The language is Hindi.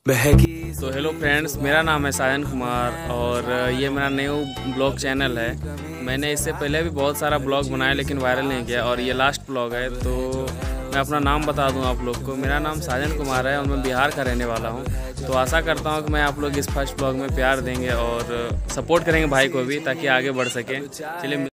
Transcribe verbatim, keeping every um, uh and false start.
तो हेलो फ्रेंड्स, मेरा नाम है साजन कुमार और ये मेरा न्यू ब्लॉग चैनल है। मैंने इससे पहले भी बहुत सारा ब्लॉग बनाया लेकिन वायरल नहीं किया और ये लास्ट ब्लॉग है। तो मैं अपना नाम बता दूं आप लोग को, मेरा नाम साजन कुमार है और मैं बिहार का रहने वाला हूं। तो आशा करता हूं कि मैं आप लोग इस फर्स्ट ब्लॉग में प्यार देंगे और सपोर्ट करेंगे भाई को भी, ताकि आगे बढ़ सके। चलिए।